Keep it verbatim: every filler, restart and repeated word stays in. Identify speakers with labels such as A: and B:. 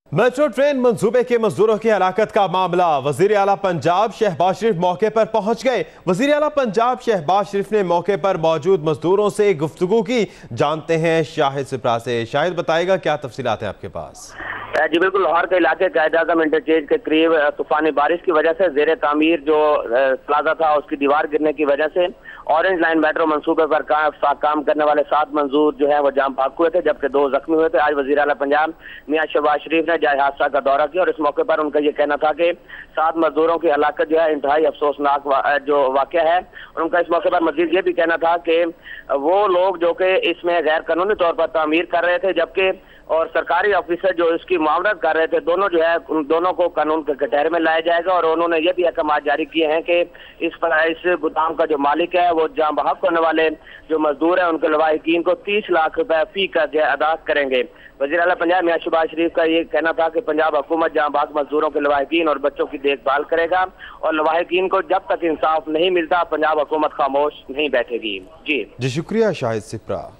A: Metro train मंसूबे के मजदूरों की हलाकत का मामला। वजीर आला पंजाब शहबाज शरीफ मौके पर पहुंच गए। वजीर आला पंजाब शहबाज शरीफ ने मौके पर मौजूद मजदूरों से गुफ्तगू की। जानते हैं शाहिद सिप्रा से। शाहिद बताएगा क्या तफसीलात है आपके पास?
B: जी बिल्कुल, लाहौर के इलाके कायद आजम इंटरचेंज के करीब तूफानी बारिश की वजह से जेर तामीर जो प्लाजा था उसकी दीवार गिरने की वजह से ऑरेंज लाइन मेट्रो मंसूबे पर का, काम करने वाले सात मजदूर जो है वो जाम फाक हुए थे, जबकि दो जख्मी हुए थे। आज वजीर आला पंजाब मियां शहबाज शरीफ ने जाए हादसा का दौरा किया और इस मौके पर उनका ये कहना था कि सात मजदूरों की हलाकत जो है इंतहाई अफसोसनाक वा, जो वाक़या है। और उनका इस मौके पर मजीद ये भी कहना था कि वो लोग जो कि इसमें गैर कानूनी तौर पर तामीर कर रहे थे, जबकि और सरकारी ऑफिसर जो इसकी मुआवनत कर रहे थे, दोनों जो है उन दोनों को कानून के कटहरे में लाया जाएगा। और उन्होंने ये भी अहकाम जारी किए हैं कि इस पर इस गोदाम का जो मालिक है वो जाम बहक होने वाले जो मजदूर हैं उनके लवाहिकीन को तीस लाख रुपए फी का जो अदा करेंगे। वज़ीर आला पंजाब मियां शहबाज शरीफ का ये कहना था कि पंजाब हुकूमत जाम बहक मजदूरों के लवाहिकीन और बच्चों की देखभाल करेगा और लवाहिकीन को जब तक इंसाफ नहीं मिलता पंजाब हुकूमत खामोश नहीं बैठेगी। जी
A: जी शुक्रिया शाहिद सिप्रा।